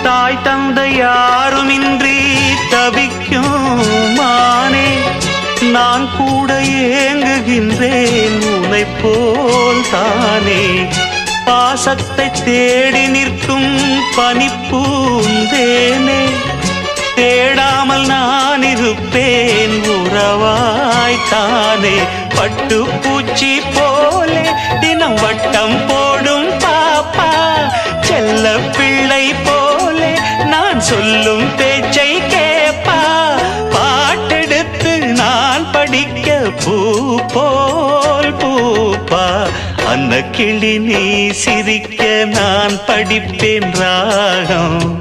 தாய் தந்தை யாருமின்றி தவிக்கும் மானே, நான் கூட ஏங்குகின்றேன் உன்னை போல் தானே. பாசத்தை தேடி நிற்கும் பனிப்பூந்தேனே, தேடாமல் நான் இருப்பேன் உறவாய்த்தானே. பட்டுப்பூச்சி போலே தினம் வட்டம் போடும் பாப்பா, செல்ல பிள்ளை போலே நான் சொல்லும் பேச்சை கேப்பா. பாட்டெடுத்து நான் படிக்க பூ போல் பூப்பா. அன்னக்கிளி நீ சிரிக்க நான் படிப்பேன் ராகம்.